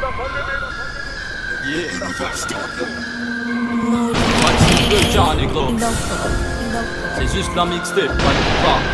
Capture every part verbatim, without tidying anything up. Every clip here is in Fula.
Le Johnny Glow. C'est juste la mixtape, pas de pas.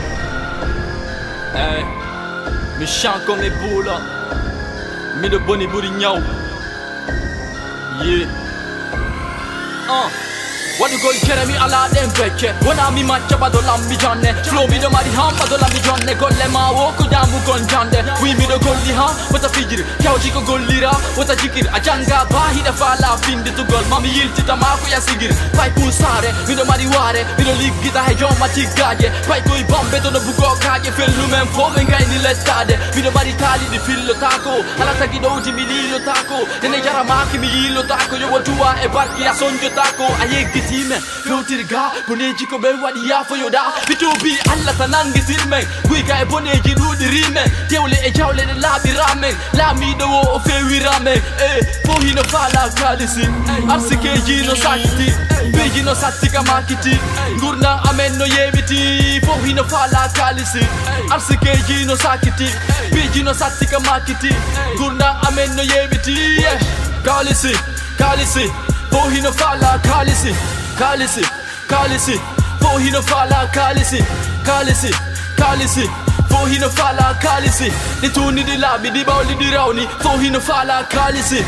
Hey, méchant comme les boules, mais de bonne bourignou. Yeah. Uh. What you go carry me ala dem peke Wana mi matcha badola mi jonne Flow mi do mari ham badola mi jonne Golle ma wo ko damu gon jande Wi mi do golli ha wata fijir Kawji ko gollira wata jikir Ajanga bahi da fala finde to gol Mami yilti tamako ya sigir Pai pusare mi do mari ware Mi do ligita he joma tigaje Pai koi bombe to no bugo kaje Fellu men fo men gai ni lettade Mi do mari tali di fillo tako Ala tagi do uji mi lilo tako Nene jara maki mi lilo tako Yo watua e barki ya sonjo tako Ayegi time Flotirga boneji ko be wadi ya fo yoda Bitubi alla tanangi silmen Guiga e boneji rudi rime Dewle e jawle de labi ramen Lami do wo o fewi ramen Eh, pohi no fala kalisi Arsike jino sakiti Beji no satika makiti Ngurna amen no yebiti Pohi no fala kalisi Arsike jino sakiti Beji no satika makiti Ngurna amen no yebiti Kalisi, kalisi Pohi no fala kalisi Kalisi, kalisi, pohi no fala kalisi, kalisi, kalisi, pohi no fala kalisi. Ni tuni di labi di bauli di rauni, pohi no fala kalisi.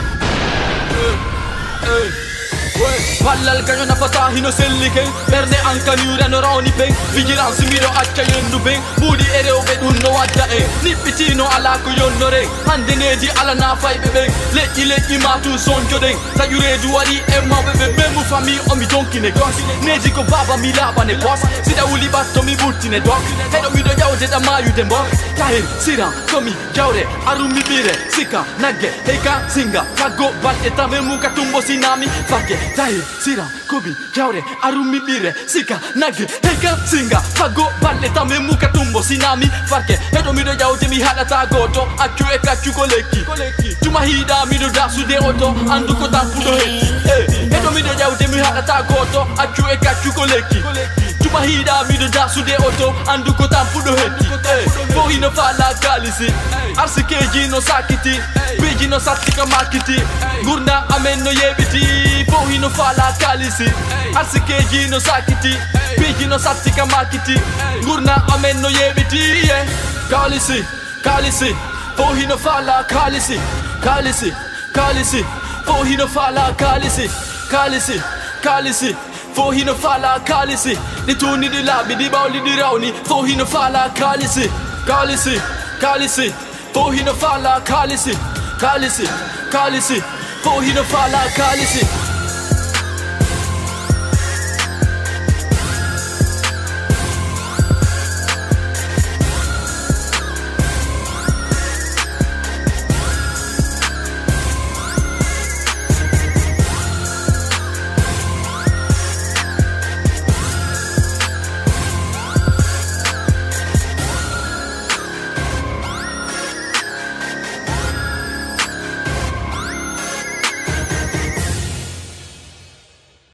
Pallal kanyo na patahi no sellike Berne anka nyura no rauni peng Vigilance miro acca yendu peng Budi ere obe dunno wadda e Nippitino ala ko yonno reng Hande neji ala na fay bebe Leji leji matu sonjo deng Sayure duwari e mawe bebe Mu fami omi donki ne gos Neji ko baba mi laba ne boss Sida uli batto mi butti ne dog Hedo mi do yawde da mayu den bok Kahir, sira, komi, jawre, arumi bire Sika, nagge, heka, singa Fago, bal etame muka tumbo sinami Fake, tahir, sira, kobi, jawre, arumi bire Sika, nagge, heka, singa Fago, bal etame muka tumbo sinami Fake, hedo mi do yawde mi hada ta goto Akyu e kakyu koleki Tuma hida mi do dasu de oto Andu ko tampu do heti Hedo mi do yawde mi hada ta goto Akyu e kakyu koleki Tuma hida mi do dasu de oto Andu ko tampu do heti Pohi no fala kalisi Arsike jino sakiti Beji no satika makiti Ngurna amen no yebiti Pohi no fala kalisi Arsike jino sakiti Beji no satika makiti Ngurna amen no yebiti Kalisi, kalisi Pohi no fala kalisi Kalisi, kalisi Pohi no fala kalisi Kalisi, kalisi Pohi no fala kalisi Ni tuni di labi di bauli di rauni Pohi no fala kalisi Kalisi, kalisi, pohi no fala kalisi, kalisi, kalisi, pohi no fala kalisi.